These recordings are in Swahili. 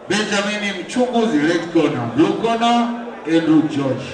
Benjamin Mchunguzi, red corner. Blue corner, Andrew George.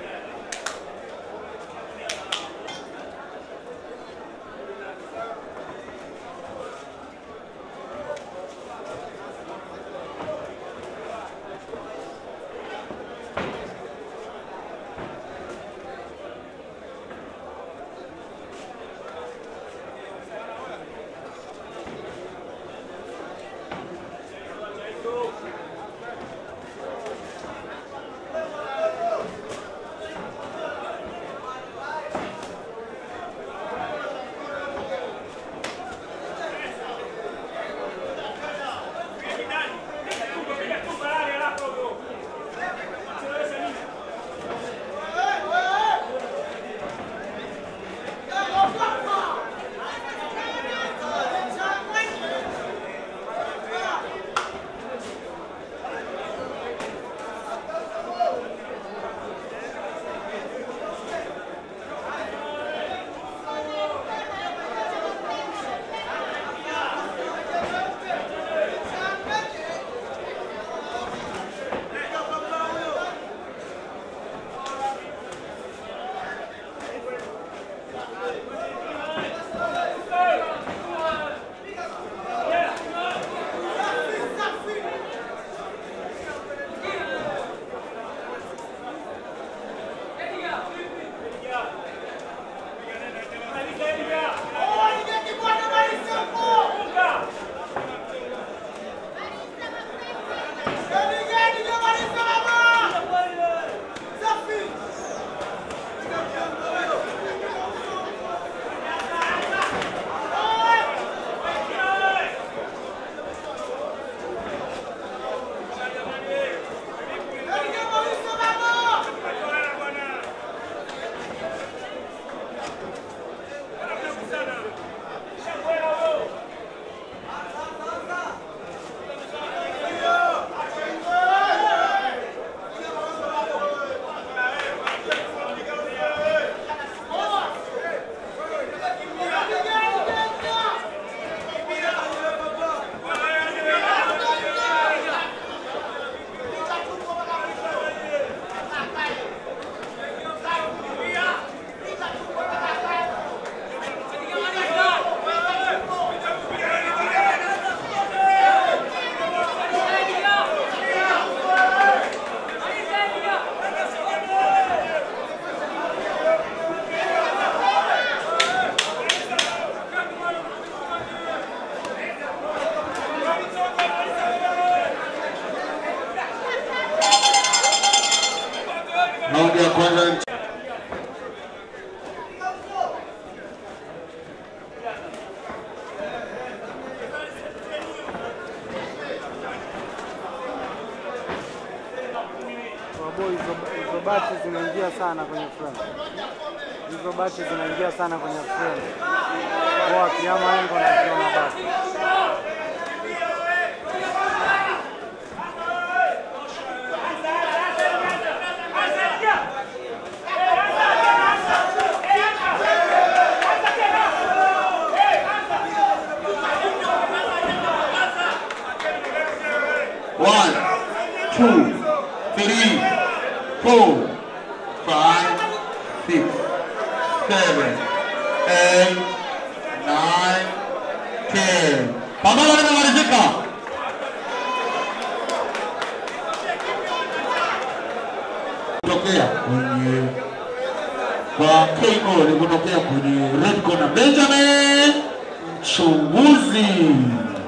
Raundi ya kwanza hizo bati zinaingia sana kwenye frame. Hizo bati zinaingia sana kwenye frame. Kwa kiama yangu na kiama bati. One, two, three, 4, 5, 6, 7, 8, 9, 10. Pambano limemalizika. Kutokea kwenye kwa KO ni kutokea kwenye red corner Benjamin Mchunguzi.